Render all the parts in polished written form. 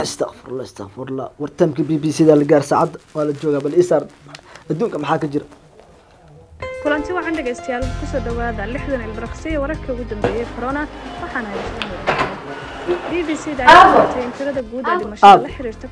استغفر الله استغفر الله ورتمك بي بي سي ذا اللي قال سعد ولا جوجا بالإسر الدنيا محاك جرا kulanti waxaan dhageystayaal ku soo dhawaada 60 ilbiraqsiyo wararka ugu dambeeyay corona waxaana ay BBC daayay tirada guud ee dhimashada la xiriirta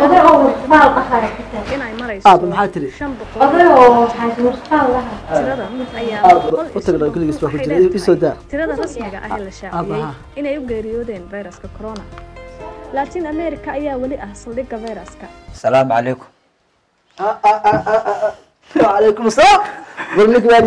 in ay marayso maxaa tiri 500 tirada ayaa tirada rasmiga ah ee la shaaciyay inay u geeriyoodeen fayraska corona Latin America ayaa wali ah saldhigga fayraska السلام عليكم وعليكم السلام قلنا لك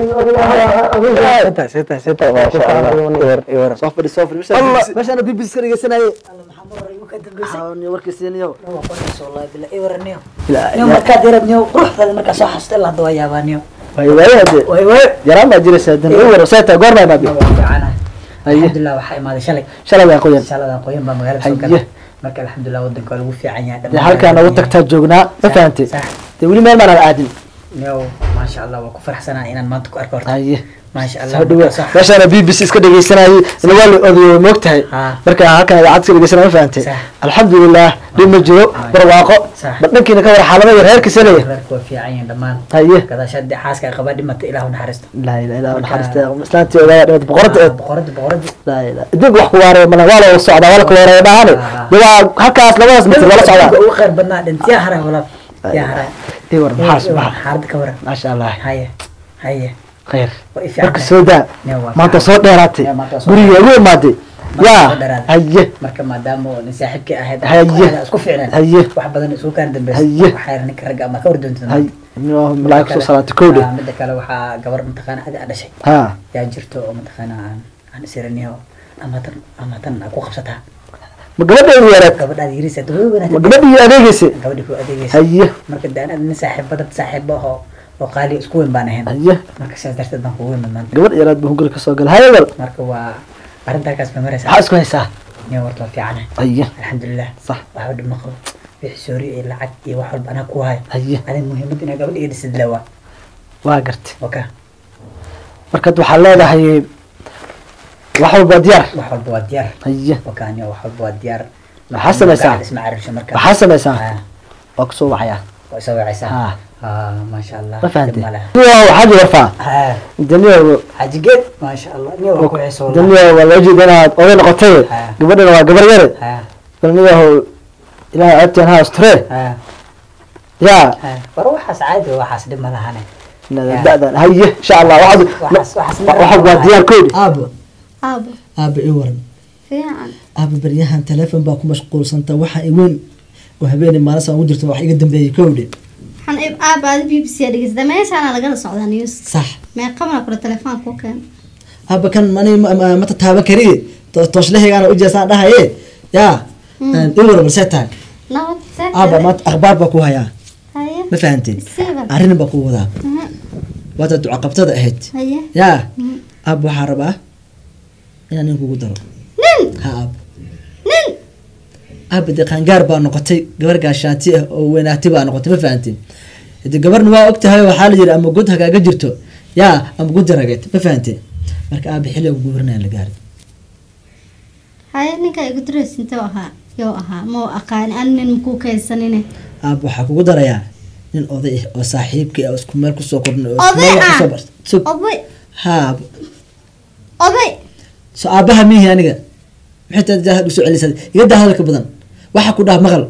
ستة ما شاء الله صفر مش انا بي بي سي رجسنا الله محمد ريمو كدب بس وركسينيو والله بالله ايورنيو يوم marka dirabniyo quruxda marka soo xastay la doo yaabaniyo way jaraan ma jira saadan ewer saata goorma baabi alhamdulillah waxa imaaday shalay baa qoyan ba magaalada soo galay marka alhamdulillah wadanka lagu fiican yahay halkaan ugu tagtaa joognaa ma fahantay weli meel ma aadin نيو ما شاء الله وكو فرحسنا إن ما تكو أركورت ما شاء الله ما شاء الله بي بي سي اسكا دغيسناي إن والي أوديو موقتahay marka halkan aad ka dhageysanaa ma fahantay alxamdulillah dhima jiro barwaaqo badhankiina ka war xaaladda reerkiisa leeyahay reerku fiican yahay dhamaan kada shadi xaaska qaba dhimata ilaahu naxariisto la ilaahu naxariisto islaantii ogaa boqorad la ilaaha dib wax ku waaray mana wala socda wala ku waaray baahan waa halkaas labadaas mitir wala socda oo khayr badnaa dhintiya haray wala يا هراء ايوه محاسبة حارد كورة ما شاء الله هيا خير مرك السوداء ما انت صوت ديراتي بري اقول مادي يا هيا مرك ما دامو نساحبك اهد هيا اسكو فعلا هيا واحد بدن سو كان دبس وحيرنك رجع ما كور دونت هيا انه ملاك صلاه كودي مدك لو waxa gabar mantaqana ada shay ha ya jirto oo mantaqana aan siraniyo ama tan ku qabsata ما قبل يارك قبل هذه ريسة ما قبل يارجيسي قبل يكون أديجيسي هيه مركز ده أنا نسحب بدر تسحبه وقالي اسكوين بانه هنا هيه مركز شاذ درت ده هو من قبل يارد بهنقول كسوقل هاي قبل مركز هو برنتا كاس بمرسى حاسكو هيسا يا ورطة في عنه هيه الحمد لله صح وحود المخرج في سوري إلى عدي وحول أنا كوهاي هيه أنا المهم إني قبل يدرس الدواء واقرت وكا مركز وحلا ده هي وحول بوديار هيه وكان وحول بوديار حسب ساعة اسمع عارف شو مركز حسب ساعة أقصو وحياة وأسوي عسى ما شاء الله ما فهمت نيو حاجة ورفع دنيو حاجة جد ما شاء الله نيو كويس والله دنيو والله جد أنا أول نقطة قبلنا قبل غير دنيو إلى أتين ها استري يا بروح أسعد وحاس دم لها هنا لا هي إن شاء الله واحد وديار كود أبو إيورن أبو بريان تلفون باكو مشغول سنتا وحا إيوين وهبيني ما نسا وجرت وحا إيقدم بي كودي حن أبا بي بي سي دغيس دميش أنا لقد سعودة نيوز صح ما قبل كل تلفون كوكان أبا كان ماني ما تتابع كري توش لهي أنا أجلس أنا إيه يا إيورن برسيتها أبا ما أخبار باكو هيا ما فهمتي أرين باكو ذا واتد عقبتها أهد يا أبو حربة يعني نكو قدروا هاب أبدا كان قاربا نقطي قبر قاشاتي وين اعتبار نقطي ما فهمتي إذا قبرنا ما وقتها وحال جري أما قدها كجرتو يا أما قد رجعت ما فهمتي مرك أبي حلو وقبرنا اللي قارب هاي إنك يقدرس أنت وها مو أقان أن نمكوك السنين أبو حكو قدر يا إن أضيء وصاحبك أو سكمل كسوكر أضيء هاب أضيء سأبها مين يعني حتى جاهد وسوء اللي سد يقدر هذا كبدن واحد كده مغل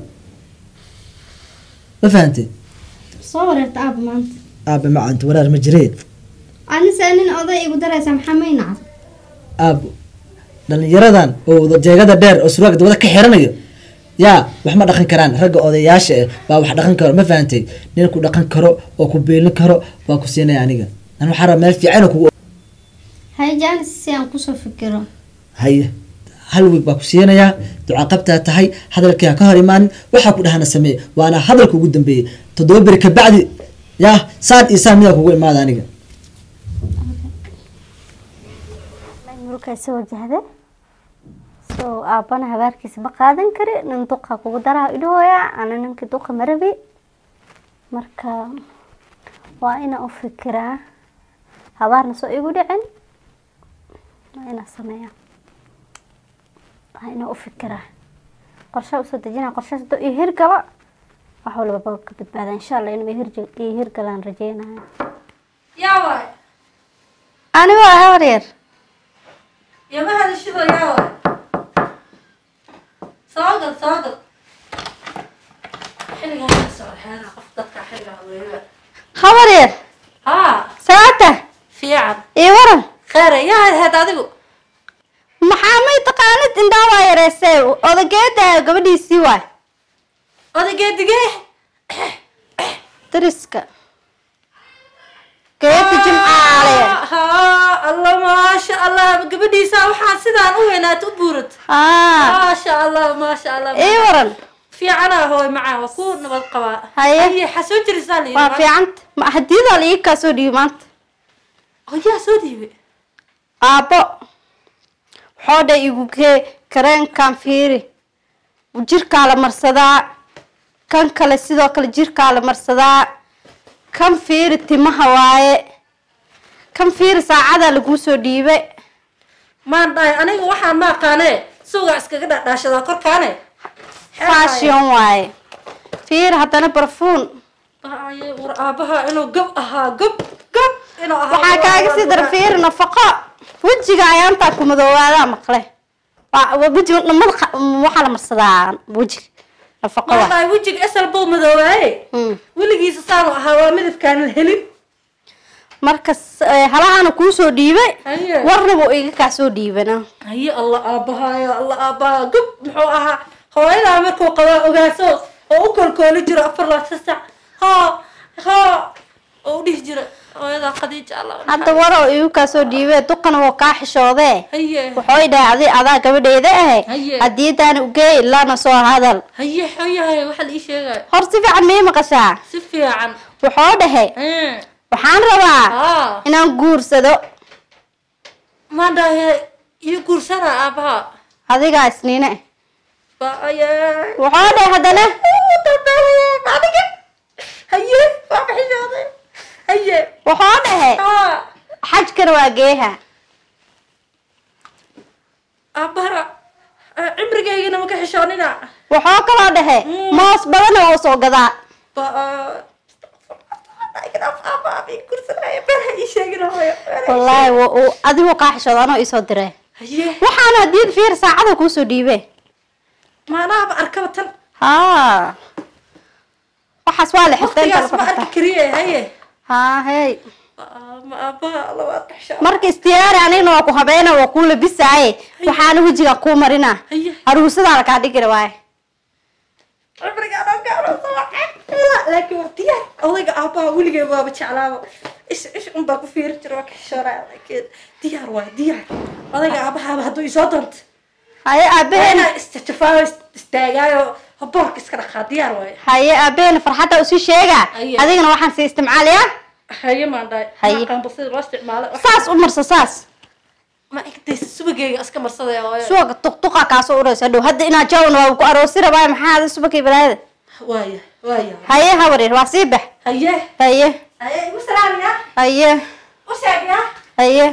ما فهمتي صورت أب ما أنت أب ما أنت ولا مجريد أنا سألين أضيء يقدر يسمح مين أب لأن يردان وجاهد دير أسواق ده كحيرانية يا وحمد دخن كران رجع أضياش واحد دخن كرو ما فهمتي نينكو دخن كرو وكوبيل كرو وكوسينا يعني أنا حرام ما في عينك هاي جالس سيان قصة فكرة هاي هل وباكسينا يا تعاقبتها تهي هذا الكيا كهرمان وحكوا لها نسميه وأنا هذا الكو قدام بي تدور بعد يا صار إنسان ياكو ما ذا نيجا مركز سوى جهده سو أبانا هباركي سبقا ذنكري ننطقها كودرها إلويا أنا ننكدوك مربي مركا وأنا أفكره هبارنا سو إيقو دعين وأنا سمية وأنا أفكره qorshe u soo dejinaa qorshaas doo iyo hirgala wax walba ka badbaada insha Allah inuu hirgalaan rajeynayo yaa waay ani waa hawareer yama hadashido yaa waay soogal xilligan soo xeena qof dadka xilligan weeyo hawareer saata fiican waran khayr yaa had adigu maxaa may taqaanid indhaa waa yareysay odageeda gabadhiisii waay odageedigee dariska geedka jimcaale Allah maasha Allah gabadhiisa waxaa sidaan u weynaat u buurad maasha Allah waran fiicana hooy macaa waa ku nabad qabaa haye xasoo jirisaan waa fiicanta ma hadiyada la ii ka soo dhiibay maanta yaa soo dhiibay aabo xoodha igu kareenkan fiiri jirkaa la marsadaa kan kale sidoo kale jirkaa la marsadaa kan fiiri timaha waaye kan fiiri saacada lagu soo dhiibay maan dhahay aniga waxaan ma aqaanee suuga iskaga dhadhaashada korkaane fashion waaye fiiri haddana barfuun war aabaha inuu gab ahaa gab inuu ahaa waxaa kaaga sii dara fiiri nafaqo wejiga ayaantaa ku madoowaada maqle wejiga waxaa la marsadaa wejiga nafaqo waa wejiga asal buu madoowaay weligiisa saanu ahaa waa midabkaan la helin marka halaana kuu soo dhiibay warnaba iga kaa soo dhiibana haye Allah aabaha gab muxuu ahaa hooyadaa markuu qabaa ogaaso oo u kolkooli jiro 4 saac oo dhihi jira hooyadaa Khadiija Allah hadda waro igu kaa soo dhiibay duqana waa kaa xishoodee wuxuu dhaacday adaa gabadheeda hadiyadaan u geey lana soo hadal haye waxa la ii sheegay hor si fiican ma maqashaa si fiican wuxuu dhahay waxaan rabaa inaan guursado ma dhahay iyo guursana aabaha adiga isniine wuxuu dhahay haddana wuxuu dhahay xajkana waa geeha abara cimrigeygana ma ka xishoonina wuxuu kaloo dhahay moos badana waa soo gadaa wallaahi adigu kaa xishooda anoo iisoo diray waxaana hadiyad fiir saacada kuu soo dhiibay maanaaba arkaba tan waxaas waa la xirtay hey marka istiyaari anigna waa ku habeena waa kuu labisaaye waxaana wejiga kuu marina aruusadaa lakaa dhigir waaye laakiin waa diyaar odayga aabaha weligay waaba jeclaaba ish unbaa ku fiiri jiro waa ka xishooraa laakiin diyaar waay diyaar odayga aabahaaba hadduu isoo doonto haye aabaheena isjafaayo istaagaayo boorka iska dhaqaa diyaar waay haye aabaheena farxadda usii sheegaa adigana waxaan sii isticmaalayaa haye maandhaay maqaan basida loo isticmaalo saas u marsa saas ma igtaysa subageyga iska marsadaya subaga tuqtuqa kaasoo uraysa dhow hadda inaa jawna waa ku aroosi rabaa maxaa ada subagay balaayada waaya haye hawareer waa sii bax haye igu salaamiya haye u sheegya haye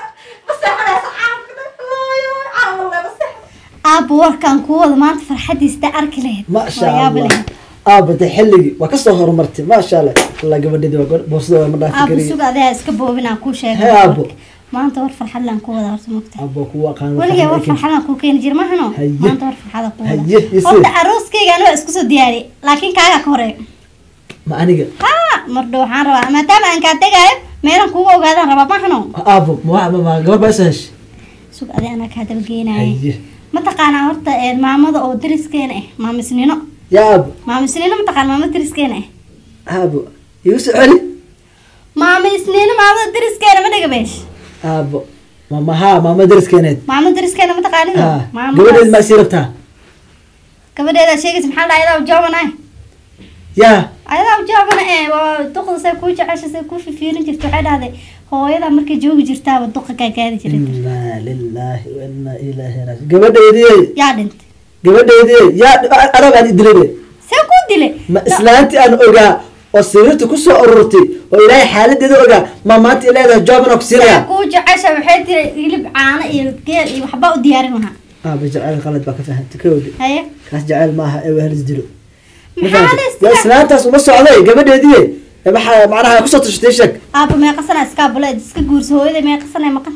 aabba warkaan kuu wada maanta farxadiista arki lahayd maasha allah aabba de xilligii waa kasoo horumartay maasha allah alla gabadheedi waa boosada waa ma dhaafi aabba kariyo suga adaa iska boobinaan kuu sheegay aabbo maanta war farxad laan ku wada horta mogta aabbo ku aqaan weligaa war farxadaan kuu keeni jir mahano maanta war farxada ku wada haye horta arooskayga anoo isku soo diyaariyay laakiin kaaga ka horeeyo ma aniga mardho waxaan rabaa maadaama aan kaa tegaayo meelan kuuga ogaadaan rabaa mahano aabbo ma gabar baa isa heshay sug adi anaa kaa dabageenaaya mataqaanaa horta maamada oo dariskeena ah maamisnino yaa aabbo maamisnino mataqaan maamada dariskeena ah aabbo igu soo celi maamisnino maamada dariskeena ma dhaga beesh aabbo maama dariskeeneed maamada dariskeena mataqaanido gabadheed maa sii rabtaa gabadheedaa sheegaysa maxaa la ayadaa ujaabana yaa ayadaa ujaabana waa duqda say kuu jecesha say kuu fifiirin jirta waxay dhahday hooyada markay joogi jirtaaba duqa gaagaadi jirta inaa lilaahi wa inaa ilaahi raajiun gabadheedii yaa dhintay gabadheedii yaa arab aan idilay see kuu dilay ma islaantii aan ogaa oo sariirta kusoo ururtay oo ilaahay xaaladeeda ogaa ma maanta leedahay jooban oo ku siinaya kuu jecesha waxay tiri hilib caano iyo geel iyo waxba u diyaarin lahaa بجعل غلط بقى فهمت كودي هيا كاس جعل معها ايه هل ازدلو maxaa la يا سلامتاس وما سocday gabadheedii waxa macnaha ku soo tashtay shak aaba ma qasana iska buleed iska guurso hooyada ma qasana maqan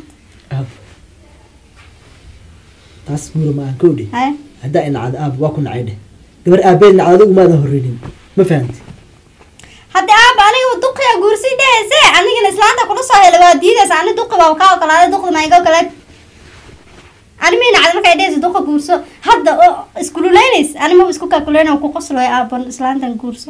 taas muro ma kowdi haya hada in aad aab waa ku nacayde gabar aabeedna adigu ma adan horreeynin ma fahanti hadda aaba aniga duqiya guursi dhayse aniga islaanta kula soo helay waa diidays ani duqi baa ka kala duqi ma iga kala ani mina cad markay dhayse duqi guurso hadda isku leenays ani ma isku ka kuleena ku qoslo aaban islaantan guurso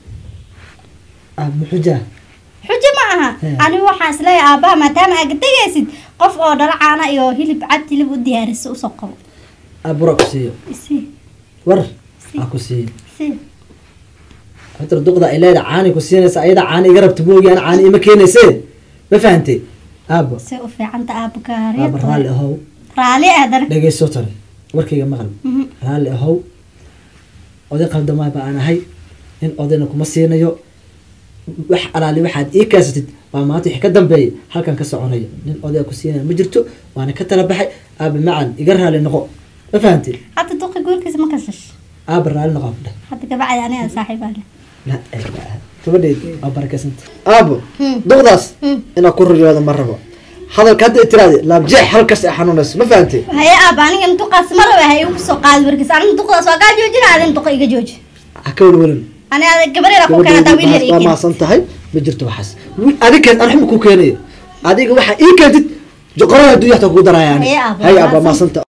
xuja ma aha ani waxaan isleeyahay aabaha maadaama aad tagaysid qof oo dhalacaana iyo hilib cad hilib u diyaariso u soo qabo abroxiyo isi war aku sii si hada duqda ileeda caani ku siinaysa ayada caani iga rabto mooyaan caani ima keenayse ma fahantay aabo si u fiicanta aabka aabo raali ahow raali adan dhageyso tare warkayga maqal raali ahow oday qaldamaa baan ahay in odayna kuma siinayo wax alaali waxaad ii kaasatid waa maanta wixii ka dambeeyay halkan ka soconaya nin oday ku siinaya ma jirto waana ka tala baxay aaba macan iga raali noqo ma fahantay hadda duqi guurkiisa ma kasash aaba raali noqo hadda gabacay aniga saaxiibana la gabadheed oo barakasanta aabo duqdaas ina ku riyoodo ma rabo hadalka hadda tiraade laab jeex halkaas ay xanuunayso ma fahantay haya aaba aniga duqaas ma rabo hay ugu soo qaad warkiisa aniga duqdaas waa ka joojinaadan duqi iga jooji akawd walan أنا قبلنا أكون كانت أويل يريكين ما صنتهاي بجرت وحس أديك أنا أحب كوكيني أديك واحد إيه كانت جقرأ الدنيا تقول درا يعني هاي أبا ما صنت